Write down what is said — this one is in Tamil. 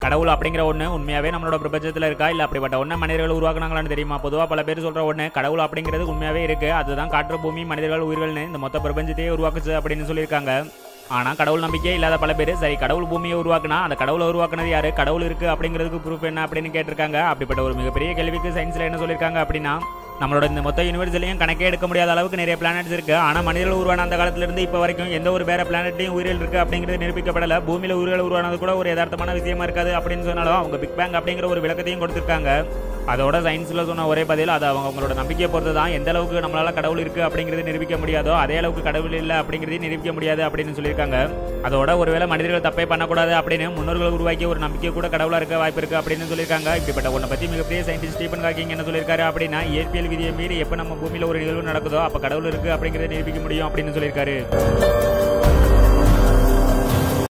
கடவுள் அப்படிங்கிற ஒண்ணு உண்மையாவே நம்மளோட பிரபஞ்சத்துல இருக்கா இல்ல அப்படிப்பட்ட ஒண்ணு மனிதர்கள் உருவாக்குனாங்களான்னு தெரியுமா? பொதுவா பல பேர் சொல்ற ஒண்ணு கடவுள் அப்படிங்கிறது உண்மையாவே இருக்கு, அதுதான் காற்று பூமி மனிதர்கள் உயிர்கள்னு இந்த மொத்த பிரபஞ்சத்தையே உருவாக்குச்சு அப்படின்னு சொல்லியிருக்காங்க. ஆனா கடவுள் நம்பிக்கையே இல்லாத பல பேர் சரி கடவுள் பூமியை உருவாக்குனா அந்த கடவுளை உருவாக்குனது யாரு, கடவுள் இருக்கு அப்படிங்கிறதுக்கு ப்ரூஃப் என்ன அப்படின்னு கேட்டிருக்காங்க. அப்படிப்பட்ட ஒரு மிகப்பெரிய கேள்விக்கு சயின்ஸ்ல என்ன சொல்லியிருக்காங்க அப்படின்னா, நம்மளோட இந்த மொத்த யூனிவர்ஸ்லயும் கணக்கே எடுக்க முடியாத அளவுக்கு நிறைய பிளானட்ஸ் இருக்கு. ஆனா மனிதர்கள் உருவான அந்த காலத்துல இருந்து இப்ப வரைக்கும் எந்த ஒரு வேற பிளானட்லயும் உயிர்கள் இருக்கு அப்படிங்கிறது நிரூபிக்கப்படல. பூமியில உயிர்கள் உருவானது கூட ஒரு யதார்த்தமான விஷயமா இருக்காது அப்படின்னு சொன்னாலும் அவங்க பிக் பேங் அப்படிங்கிற ஒரு விளக்கத்தையும் கொடுத்திருக்காங்க. அதோட சயின்ஸ்ல சொன்ன ஒரே பதில் அது அவங்களோட நம்பிக்கையை பொறுத்து தான். எந்த அளவுக்கு நம்மளால கடவுள் இருக்கு அப்படிங்கிறது நிரூபிக்க முடியாதோ அதே அளவுக்கு கடவுள் இல்லை அப்படிங்கிறதையும் நிரூபிக்க முடியாது அப்படின்னு சொல்லியிருக்காங்க. அதோட ஒருவேளை மனிதர்கள் தப்பே பண்ணக்கூடாது அப்படின்னு முன்னோர்கள் உருவாக்கிய ஒரு நம்பிக்கை கூட கடவுளா இருக்க வாய்ப்பு இருக்கு அப்படின்னு சொல்லியிருக்காங்க. இப்படிப்பட்ட ஒன்றை பத்தி மிகப்பெரிய சயின்டிஸ்ட் ஸ்டீபன் ஹாக்கிங் என்ன சொல்லியிருக்காரு அப்படின்னா, இயற்பியல் விதியை மீறி எப்ப நம்ம பூமியில ஒரு நிகழ்வு நடக்குதோ அப்ப கடவுள் இருக்கு அப்படிங்கறத நிரூபிக்க முடியும் அப்படின்னு சொல்லியிருக்காரு.